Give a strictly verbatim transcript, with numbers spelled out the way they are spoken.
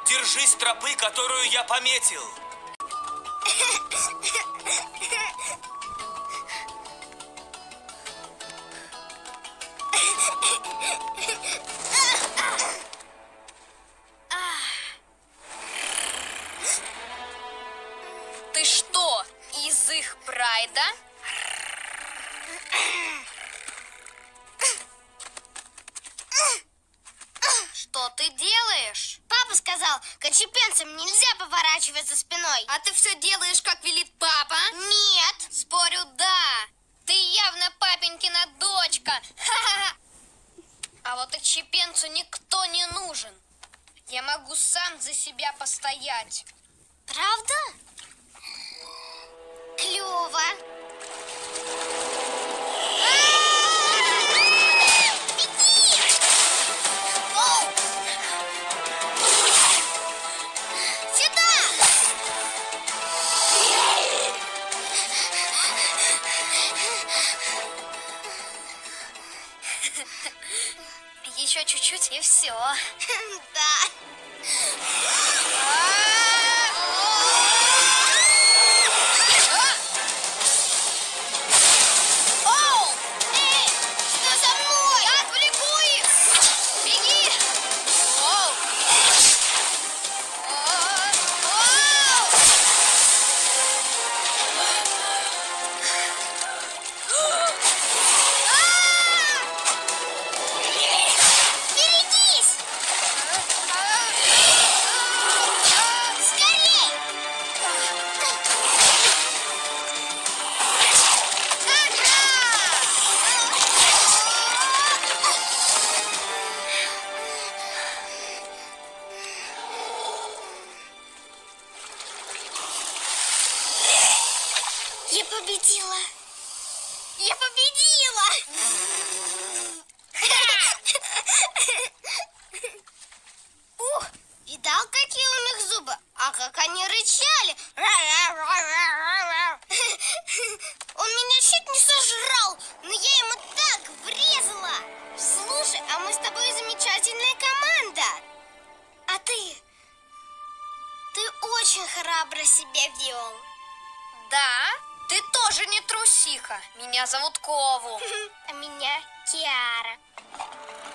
Держись тропы, которую я пометил. Ты что, из их прайда? Что ты делаешь? Папа сказал, к отщепенцам нельзя поворачиваться спиной. А ты все делаешь, как велит папа? Нет. Спорю, да. Ты явно папенькина дочка. Ха-ха-ха. А вот отщепенцу никто не нужен. Я могу сам за себя постоять. Правда? Клево. Еще чуть-чуть и все. Да. Оу! Эй, что за мной? Я отвлеку их! Беги! Оу! Оу! Берегись! Скорей! Я победила! Я победила! Ух, видал, какие у них зубы? А как они рычали! Он меня чуть не сожрал, но я ему так врезала! Слушай, а мы с тобой замечательная команда! А ты? Ты очень храбро себя вел. Да? Ты тоже не трусиха. Меня зовут Кову. А меня Киара.